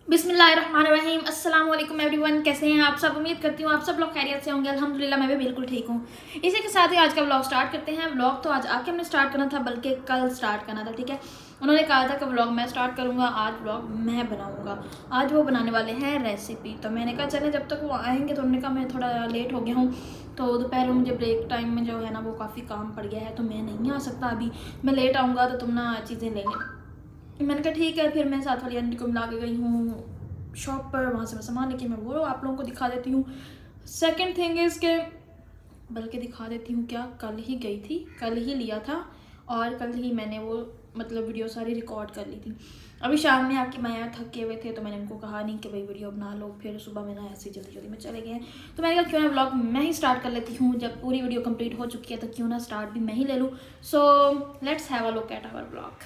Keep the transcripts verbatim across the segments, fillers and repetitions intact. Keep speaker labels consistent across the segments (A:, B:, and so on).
A: बिस्मिल्लाहिर्रहमानिर्रहीम अस्सलाम वालेकुम एवरीवन, कैसे हैं आप सब। उम्मीद करती हूँ आप सब लोग खैरियत से होंगे। अल्हम्दुलिल्लाह मैं भी बिल्कुल ठीक हूँ। इसी के साथ ही आज का व्लॉग स्टार्ट करते हैं। व्लॉग तो आज आके हमने स्टार्ट करना था, बल्कि कल स्टार्ट करना था। ठीक है, उन्होंने कहा था कि व्लॉग मैं स्टार्ट करूँगा, आज व्लॉग मैं बनाऊँगा। आज वो बनाने वाले हैं रेसिपी, तो मैंने कहा चले जब तक वो आएँगे। तो उन्होंने कहा मैं थोड़ा लेट हो गया हूँ, तो दोपहर में मुझे ब्रेक टाइम में जो है ना वो काफ़ी काम पड़ गया है, तो मैं नहीं आ सकता अभी। मैं लेट आऊँगा तो तुम ना चीज़ें लेंगे। मैंने कहा ठीक है। फिर मैं साथ वाली आंटी को मिला के गई हूँ शॉप पर, वहाँ से मैं सामान लेके मैं वो आप लोगों को दिखा देती हूँ। सेकंड थिंग इज़ के बल्कि दिखा देती हूँ क्या, कल ही गई थी, कल ही लिया था और कल ही मैंने वो मतलब वीडियो सारी रिकॉर्ड कर ली थी। अभी शाम में आके मैं यहाँ थके हुए थे, तो मैंने उनको कहा नहीं कि भाई वीडियो बना लो। फिर सुबह में ना ऐसे जल्दी जल्दी में चले गए, तो मैंने कहा क्यों ना व्लॉग मैं ही स्टार्ट कर लेती हूँ। जब पूरी वीडियो कंप्लीट हो चुकी है तो क्यों ना स्टार्ट भी मैं ही ले लूँ। So let's have a look at our vlog.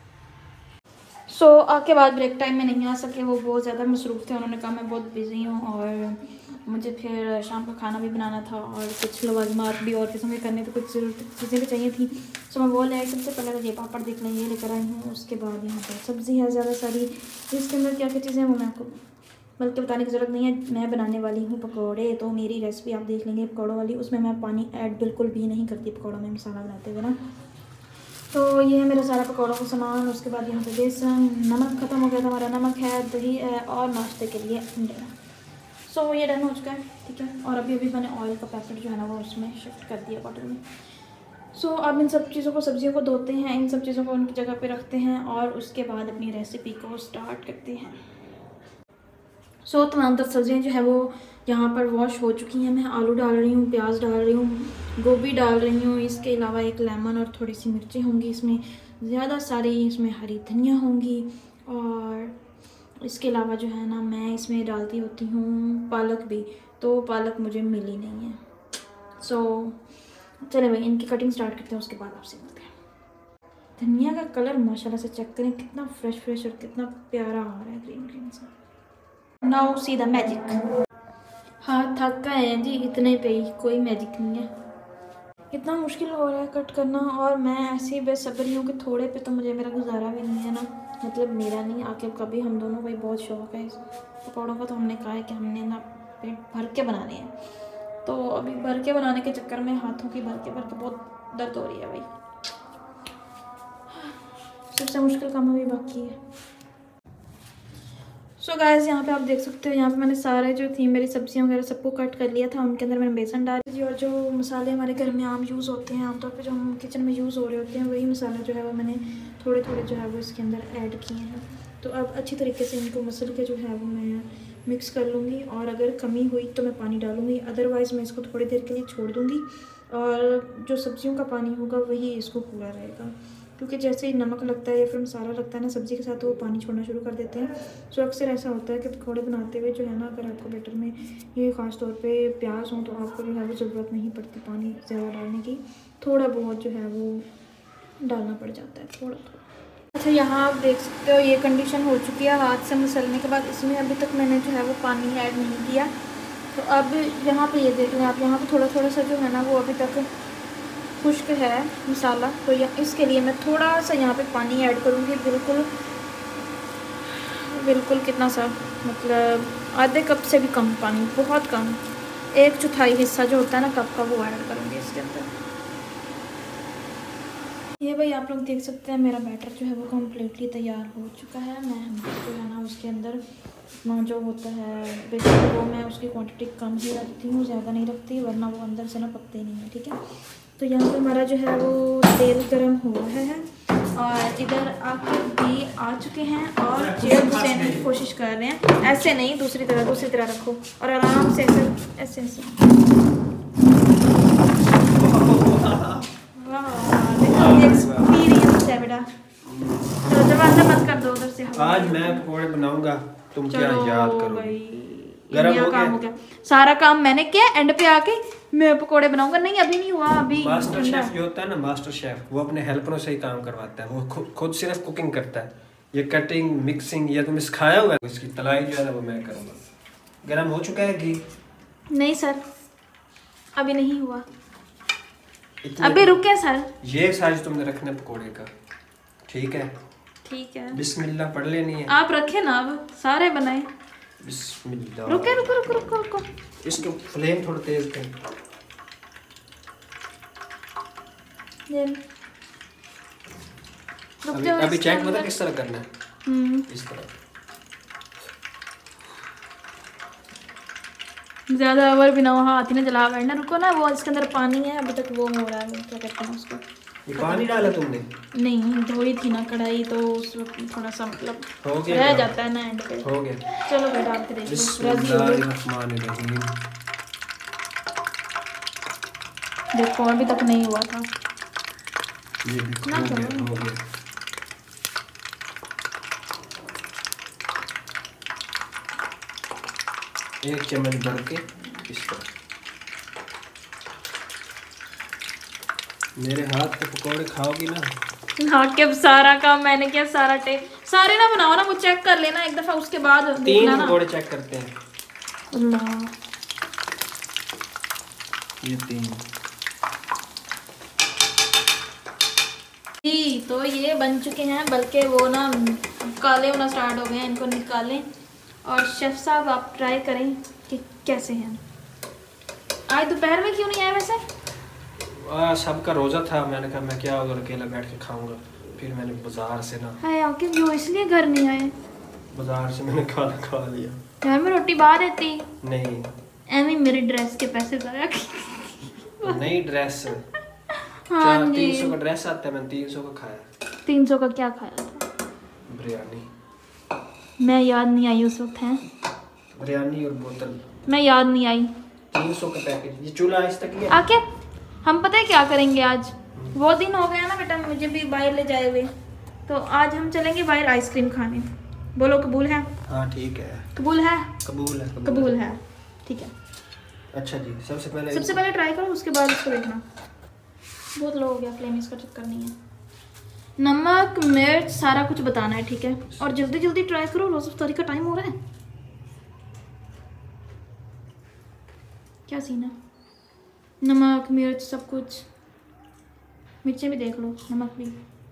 A: So so, आके बाद ब्रेक टाइम में नहीं आ सके, वो बहुत ज़्यादा मसरूफ़ थे। उन्होंने कहा मैं बहुत बिज़ी हूँ और मुझे फिर शाम का खाना भी बनाना था और कुछ लवाजमात भी और किस्म के करने थे, कुछ ज़रूरत चीज़ें भी चाहिए थी। सो मैं बोल रही सबसे पहले तो ये पापड़ देख लें, ये लेकर आई हूँ। उसके बाद यहाँ पर सब्ज़ी है ज़्यादा सारी, इसके अंदर क्या क्या चीज़ें हैं वो मैं आपको बल्कि बताने की ज़रूरत नहीं है। मैं बनाने वाली हूँ पकौड़े, तो मेरी रेसिपी आप देख लेंगे पकौड़ों वाली। उसमें मैं पानी ऐड बिल्कुल भी नहीं करती पकौड़ों में मसाला बनाते हुए ना। तो ये है मेरा सारा पकौड़ों का सामान। उसके बाद यहाँ पे बेसन, नमक ख़त्म हो गया था हमारा, नमक है, दही है और नाश्ते के लिए अंडे। सो so, ये डन हो चुका है। ठीक है, और अभी अभी मैंने ऑयल का पैकेट जो है ना वो उसमें शिफ्ट कर दिया बॉटल में। सो so, अब इन सब चीज़ों को, सब्जियों को धोते हैं, इन सब चीज़ों को उनकी जगह पे रखते हैं और उसके बाद अपनी रेसिपी को स्टार्ट करते हैं। सो so, तमाम तर सब्जियाँ जो है वो यहाँ पर वॉश हो चुकी हैं। मैं आलू डाल रही हूँ, प्याज डाल रही हूँ, गोभी डाल रही हूँ। इसके अलावा एक लेमन और थोड़ी सी मिर्ची होंगी इसमें, ज़्यादा सारी इसमें हरी धनिया होंगी। और इसके अलावा जो है ना मैं इसमें डालती होती हूँ पालक भी, तो पालक मुझे मिली नहीं है। सो so, चले भाई इनकी कटिंग स्टार्ट करते हैं, उसके बाद आपसे मिलते हैं। धनिया का कलर माशाल्लाह से चेक करें, कितना फ्रेश फ्रेश और कितना प्यारा आ रहा है, ग्रीन ग्रीन सा। Now see the magic. हाँ थक गए हैं जी, इतने पे ही, कोई मैजिक नहीं है। इतना मुश्किल हो रहा है कट करना और मैं ऐसी बेसब्री हूँ कि थोड़े पे तो मुझे मेरा गुजारा भी नहीं है ना। मतलब मेरा नहीं, आके कभी हम दोनों को बहुत शौक़ है इस पकौड़ों का, तो हमने कहा है कि हमने ना पेट भर के बनाने हैं। तो अभी भर के बनाने के चक्कर में हाथों की भर के भर के बहुत दर्द हो रही है भाई। सबसे मुश्किल काम अभी बाकी है। सो so गाइस यहाँ पे आप देख सकते हो, यहाँ पे मैंने सारे जो थी मेरी सब्जियाँ वगैरह सबको कट कर लिया था। उनके अंदर मैंने बेसन डाल दी और जो मसाले हमारे घर में आम यूज़ होते हैं, आमतौर पे जो हम किचन में यूज़ हो रहे होते हैं, वही मसाला जो है वो मैंने थोड़े थोड़े जो है वो इसके अंदर ऐड किए हैं। तो अब अच्छी तरीके से इनको मसल के जो है वो मैं मिक्स कर लूँगी और अगर कमी हुई तो मैं पानी डालूँगी, अदरवाइज़ मैं इसको थोड़ी देर के लिए छोड़ दूँगी और जो सब्जियों का पानी होगा वही इसको पूरा रहेगा। क्योंकि जैसे ही नमक लगता है या फिर मसाला लगता है ना सब्ज़ी के साथ, तो वो पानी छोड़ना शुरू कर देते हैं। सो अक्सर ऐसा होता है कि पकौड़े बनाते हुए जो है ना, अगर आपको बैटर में ये ख़ास तौर पे प्याज हो तो आपको जो है वो ज़रूरत नहीं पड़ती पानी ज़्यादा डालने की, थोड़ा बहुत जो है वो डालना पड़ जाता है, थोड़ा थोड़ा। अच्छा यहाँ आप देख सकते हो ये कंडीशन हो चुकी है हाथ से मसलने के बाद। इसमें अभी तक मैंने जो है वो पानी ऐड नहीं किया। तो अब यहाँ पर ये देख लें आप, यहाँ पर थोड़ा थोड़ा सा जो है ना वो अभी तक खुश्क है मसाला, तो या इसके लिए मैं थोड़ा सा यहाँ पे पानी ऐड करूँगी। बिल्कुल बिल्कुल कितना सा, मतलब आधे कप से भी कम पानी, बहुत कम, एक चौथाई हिस्सा जो होता है ना कप का, वो ऐड करूँगी इसके अंदर। ये भाई आप लोग देख सकते हैं मेरा बैटर जो है वो कम्प्लीटली तैयार हो चुका है। मैं जो है ना उसके अंदर इतना जो होता है बेसिकली वो मैं उसकी क्वांटिटी कम ही रखती हूँ, ज़्यादा नहीं रखती, वरना वो अंदर से ना पकते नहीं है। ठीक है, तो यहाँ पे हमारा जो है वो तेल गरम हो रहा है और इधर आके भी आ चुके हैं और चेयर घुसाने की कोशिश कर रहे हैं। ऐसे नहीं, दूसरी तरह दूसरी तरह रखो और आराम से ऐसे ऐसे ऐसे। एक्सपीरियंस है बेटा। चलो दरवाजा बंद कर दो उधर से।
B: आज मैं पकौड़े बनाऊंगा, तुम क्या याद करो भाई।
A: गरम हो काम हो गया, सारा काम मैंने किया, एंड पे आके मैं पकोड़े बनाऊंगा। नहीं अभी नहीं हुआ, अभी
B: मास्टर शेफ जो होता है ना, मास्टर शेफ वो अपने हेल्परों से ही काम करवाता है, वो खुद खुद सिर्फ कुकिंग करता है। ये कटिंग मिक्सिंग ये तुम्हें सिखाया हुआ है, इसकी तलाई जो है ना वो मैं करूँगा। गरम हो चुका है घी?
A: नहीं सर अभी नहीं हुआ, अभी रुके सर।
B: ये साइज तुमने रखना है पकौड़े का, ठीक है।
A: ठीक है,
B: बिस्मिल्लाह पढ़ लेनी है।
A: आप रखे ना, अब सारे बनाए।
B: बिस्मिल्लाह।
A: रुके रुको रुको रुको रुको,
B: इसके फ्लेम थोड़ा तेज कर। अभी अभी चेक पता किस तरह करना है,
A: हम्म
B: इस तरह।
A: ज्यादा ओवर भी ना हो, हाथ ही ना जला बैठना। रुको ना, वो इसके अंदर पानी है अभी तक, वो हो रहा है, क्या कहते हैं उसको।
B: ये पानी डाला तुमने?
A: नहीं, धोई थी ना कढ़ाई, तो उस वक्त थोड़ा सा मतलब
B: हो गया,
A: रह जाता है ना एंड पे।
B: हो गया।
A: चलो भाई डाल के देखो।
B: बिस्मिल्लाहिर्रहमानिर्रहीम।
A: देखो अभी तक नहीं हुआ था।
B: ये भी हो गया, हो गया। एक चम्मच भर के इस तरह। मेरे हाथ के पकौड़े खाओगी ना?
A: हाँ, के सारा काम मैंने किया, सारा टेक सारे ना बनाओ ना, वो चेक कर लेना एक दफा, उसके बाद
B: तीन पकौड़े चेक करते हैं।
A: अल्लाह,
B: ये तीन
A: जी, तो ये बन चुके हैं, बल्कि वो ना काले होना स्टार्ट हो गए हैं, इनको निकालें। और शेफ साहब आप ट्राई करें कि कैसे हैं। आज दोपहर में क्यों नहीं आए वैसे?
B: आ, सबका रोज़ा था, मैंने कहा मैं क्या उधर अकेला बैठ के खाऊंगा। फिर मैंने बाजार से ना
A: है आके क्यों, इसलिए घर नहीं आए?
B: बाजार से मैंने खाना खा लिया।
A: घर में रोटी बना देती।
B: नहीं,
A: एमी मेरे ड्रेस के पैसे ज़ाया
B: नई ड्रेस।
A: हाँ जी,
B: तीन सौ का ड्रेस आता है, मैंने तीन सौ का खाया।
A: तीन सौ का क्या खाया था?
B: बिरयानी।
A: मैं याद नहीं आई उस वक्त, है
B: बिरयानी और बोतल।
A: मैं याद नहीं आई।
B: तीन सौ का पैकेट। ये चूल्हा आज तक ही है।
A: आके हम पता है क्या करेंगे आज? वो दिन हो गया ना बेटा, मुझे भी बाहर ले जाए हुए, तो आज हम चलेंगे बाहर आइसक्रीम खाने। बोलो कबूल है?
B: हाँ ठीक है,
A: कबूल है,
B: कबूल है, कबूल,
A: कबूल है, ठीक है।
B: अच्छा जी, सबसे पहले
A: सबसे पहले ट्राई करो, उसके बाद उसको देखना। बहुत लो हो गया फ्लेम, इसका चक्कर नहीं है। नमक मिर्च सारा कुछ बताना है, ठीक है? और जल्दी जल्दी ट्राई करो, रोज़ अफ्तारी का टाइम हो रहा है। क्या सीन है? नमक मिर्च सब कुछ, मिर्चें भी देख लो, नमक भी,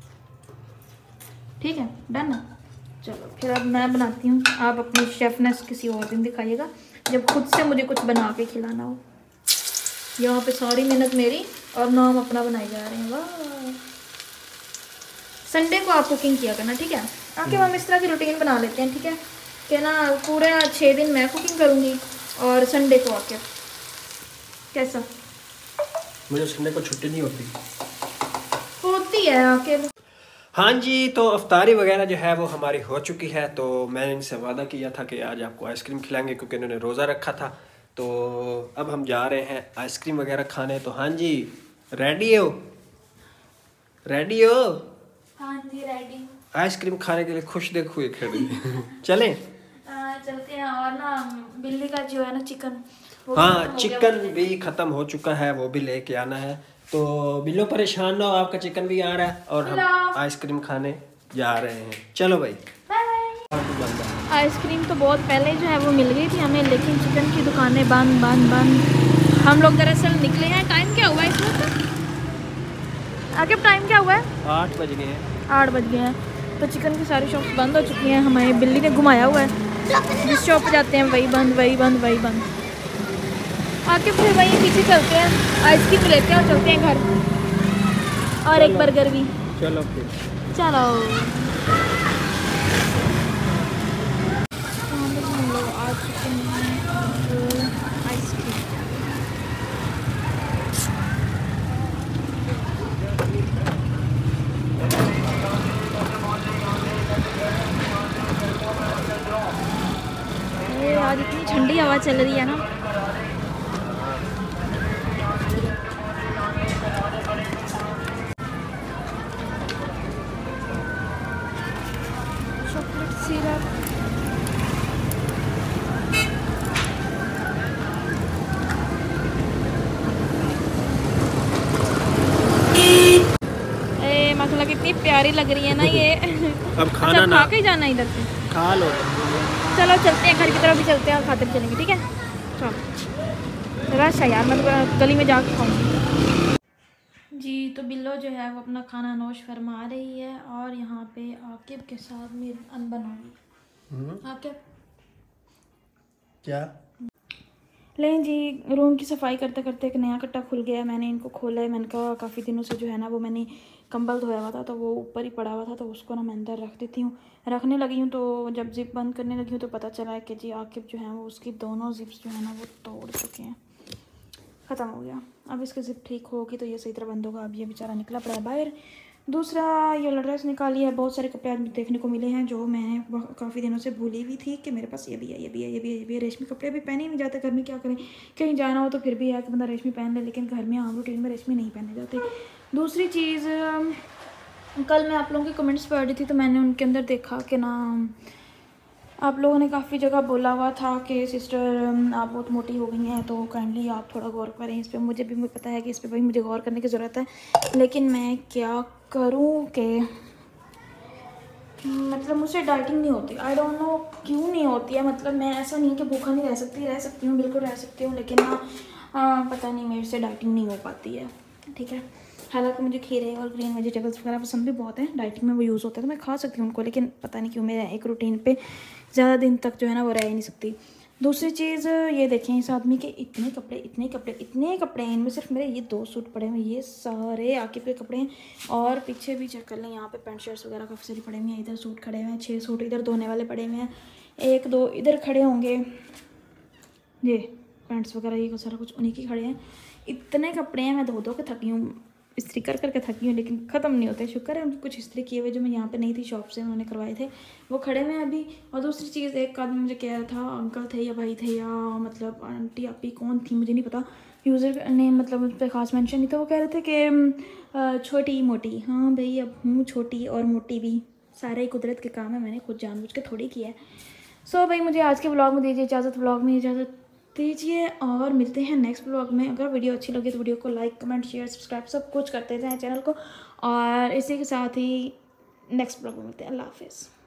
A: ठीक है, डन है। चलो फिर अब मैं बनाती हूँ, आप अपनी शेफनेस किसी और दिन दिखाइएगा, जब खुद से मुझे कुछ बना के खिलाना हो। यहाँ पे सारी मेहनत मेरी और नाम अपना बनाए जा रहे हैं। वाह, संडे को आप कुकिंग किया करना, ठीक है? आके हम इस तरह की रूटीन बना लेते हैं, ठीक है? कि ना पूरे छः दिन मैं कुकिंग करूँगी और संडे को आके, कैसा?
B: मुझे संडे को छुट्टी नहीं होती।
A: होती है आके।
B: हाँ जी, तो अफ्तारी वगैरह जो है वो हमारी हो चुकी है। तो मैंने इनसे वादा किया था कि आज आपको आइसक्रीम खिलाएंगे, क्योंकि इन्होंने रोज़ा रखा था। तो अब हम जा रहे हैं आइसक्रीम वगैरह खाने। तो हाँ जी, रेडी हो? रेडी हो?
A: हाँ जी रेडी।
B: आइसक्रीम खाने के लिए खुश देखो ये खड़ी। चलें?
A: चलते हैं। और ना बिल्ली का जो है ना चिकन,
B: हाँ चिकन भी ख़त्म हो चुका है, वो भी लेके आना है। तो बिल्लो परेशान ना हो, आपका चिकन भी आ रहा है और हम आइसक्रीम खाने जा रहे हैं। चलो भाई,
A: आइसक्रीम तो बहुत पहले जो है वो मिल गई थी हमें, लेकिन चिकन की दुकानें बंद बंद बंद। हम लोग दरअसल निकले हैं, टाइम क्या हुआ है इस वक्त? आगे टाइम क्या हुआ है?
B: आठ बज गए हैं।
A: आठ बज गए हैं। तो चिकन की सारी शॉप्स बंद हो चुकी हैं, हमारी बिल्ली ने घुमाया हुआ है, जिस शॉप पे जाते हैं वही बंद वही बंद वही बंद। आके फिर वहीं पीछे चलते हैं, आइसक्रीम लेते हैं और चलते हैं घर, और एक बर्गर भी।
B: चलो फिर
A: चलो। हम लोग आ चुके हैं आइसक्रीम। आज इतनी ठंडी हवा चल रही है ना। चॉकलेट सिरप, ए माशाल्लाह कितनी प्यारी लग रही है ना ये।
B: अब खाना
A: अच्छा,
B: ना
A: खा के जाना इधर से।
B: खा लो।
A: चलो चलते हैं घर की तरफ भी चलते हैं और खाते चलेंगे, ठीक है? चलो रश है यार, मैं गली में जाके खाऊंगी। जी तो बिल्लो जो है वो अपना खाना नोश फरमा रही है और यहाँ पे आकिब के साथ मेरी अनबन होगी। आकिब
B: क्या
A: लें जी, रूम की सफाई करते करते एक नया कट्टा खुल गया। मैंने इनको खोला है। मैंने कहा काफ़ी दिनों से जो है ना वो मैंने कंबल धोया हुआ था तो वो ऊपर ही पड़ा हुआ था, तो उसको ना मैं अंदर रख देती हूँ। रखने लगी हूँ तो जब जिप बंद करने लगी हूँ तो पता चला है कि जी आकिब जो है वो उसकी दोनों जिप्स जो है ना वो तोड़ चुके हैं। ख़त्म हो गया। अब इसकी जिप ठीक होगी तो ये सही तरह बंद होगा। अब ये बेचारा निकला पड़ा है बाहर। दूसरा ये ड्रेस निकाली है। बहुत सारे कपड़े आज देखने को मिले हैं जो मैंने काफ़ी दिनों से भूली हुई थी कि मेरे पास ये भी है, ये भी है, ये भी है, ये भी है। रेशमी कपड़े भी पहने ही नहीं जाते। घर में क्या करें, कहीं जाना हो तो फिर भी है कि बंदा रेशमी पहन ले, लेकिन घर में आम रूटीन में रेशमी नहीं पहने जाते। दूसरी चीज़, कल मैं आप लोगों के कमेंट्स पढ़ रही थी तो मैंने उनके अंदर देखा कि ना आप लोगों ने काफ़ी जगह बोला हुआ था कि सिस्टर आप बहुत मोटी हो गई हैं तो काइंडली आप थोड़ा गौर करें इस पर। मुझे भी मुझे पता है कि इस पर भाई मुझे गौर करने की ज़रूरत है, लेकिन मैं क्या करूं कि मतलब मुझसे डाइटिंग नहीं होती। आई डोंट नो क्यों नहीं होती है। मतलब मैं ऐसा नहीं कि भूखा नहीं रह सकती, रह सकती हूँ, बिल्कुल रह सकती हूँ, लेकिन ना पता नहीं मेरे से डाइटिंग नहीं हो पाती है। ठीक है, हालांकि मुझे खीरे और ग्रीन वेजिटेबल्स वगैरह पसंद भी बहुत हैं, डाइटिंग में वो यूज़ होता है तो मैं खा सकती हूँ उनको, लेकिन पता नहीं क्यों मेरा एक रूटीन पे ज़्यादा दिन तक जो है ना वो रह ही नहीं सकती। दूसरी चीज़ ये देखें, इस आदमी के इतने कपड़े इतने कपड़े इतने कपड़े हैं, इनमें सिर्फ मेरे ये दो सूट पड़े हुए हैं, ये सारे आकिब के कपड़े हैं। और पीछे भी चेक कर लें, यहाँ पे पैंट शर्ट्स वगैरह काफ़ी सारी पड़े हुए हैं। इधर सूट खड़े हुए हैं, छः सूट इधर धोने वाले पड़े हुए हैं, एक दो इधर खड़े होंगे, ये पैंट्स वगैरह ये सारा कुछ उन्हीं के खड़े हैं। इतने कपड़े हैं, मैं धो धो के थकी हूँ, इस्त्री कर करके थकी हूँ, लेकिन ख़त्म नहीं होते। शुक्र है उनकी कुछ इस्त्री किए हुए जो मैं यहाँ पे नहीं थी, शॉप से उन्होंने करवाए थे, वो खड़े हुए हैं अभी। और दूसरी चीज़, एक आदमी मुझे कह रहा था, अंकल थे या भाई थे या मतलब आंटी आपी कौन थी मुझे नहीं पता, यूज़र ने मतलब उस पर ख़ास मेंशन नहीं था। वो कह रहे थे कि छोटी मोटी, हाँ भाई अब हूँ छोटी और मोटी भी, सारे ही कुदरत के काम है, मैंने खुद जानबूझ के थोड़ी किया है। सो भाई मुझे आज के व्लॉग में दीजिए इजाज़त, व्लॉग में इजाज़त दीजिए और मिलते हैं नेक्स्ट ब्लॉग में। अगर वीडियो अच्छी लगी तो वीडियो को लाइक कमेंट शेयर सब्सक्राइब सब कुछ करते रहें चैनल को, और इसी के साथ ही नेक्स्ट ब्लॉग में मिलते हैं। अल्लाह हाफिज़।